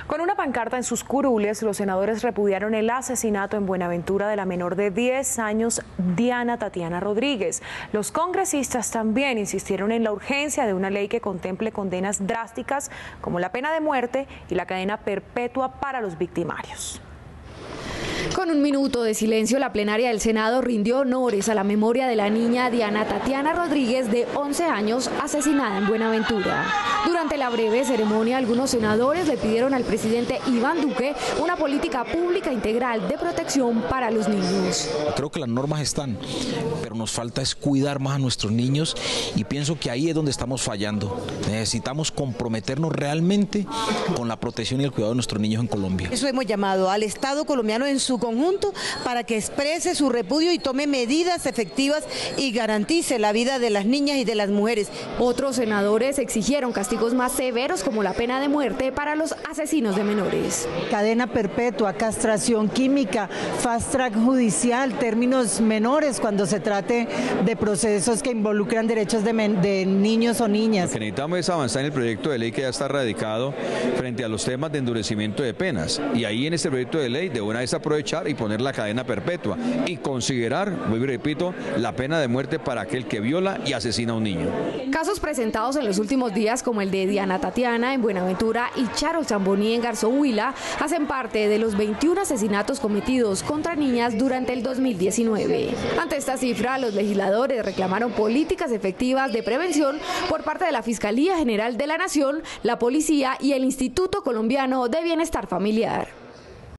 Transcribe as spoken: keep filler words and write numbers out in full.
Con una pancarta en sus curules, los senadores repudiaron el asesinato en Buenaventura de la menor de diez años, Diana Tatiana Rodríguez. Los congresistas también insistieron en la urgencia de una ley que contemple condenas drásticas como la pena de muerte y la cadena perpetua para los victimarios. Con un minuto de silencio, la plenaria del Senado rindió honores a la memoria de la niña Diana Tatiana Rodríguez, de once años, asesinada en Buenaventura. Durante la breve ceremonia, algunos senadores le pidieron al presidente Iván Duque una política pública integral de protección para los niños. Creo que las normas están, pero nos falta es cuidar más a nuestros niños y pienso que ahí es donde estamos fallando. Necesitamos comprometernos realmente con la protección y el cuidado de nuestros niños en Colombia. Eso hemos llamado al Estado colombiano en su conjunto para que exprese su repudio y tome medidas efectivas y garantice la vida de las niñas y de las mujeres. Otros senadores exigieron castigos más severos como la pena de muerte para los asesinos de menores. Cadena perpetua, castración química, fast track judicial, términos menores cuando se trate de procesos que involucran derechos de, de niños o niñas. Lo que necesitamos es avanzar en el proyecto de ley que ya está radicado frente a los temas de endurecimiento de penas, y ahí en este proyecto de ley de una vez aprovechar y poner la cadena perpetua y considerar, vuelvo y repito, la pena de muerte para aquel que viola y asesina a un niño. Casos presentados en los últimos días como el de Diana Tatiana en Buenaventura y Charo Zamboní en Garzón Huila hacen parte de los veintiún asesinatos cometidos contra niñas durante el dos mil diecinueve. Ante esta cifra, los legisladores reclamaron políticas efectivas de prevención por parte de la Fiscalía General de la Nación, la Policía y el Instituto Colombiano de Bienestar Familiar.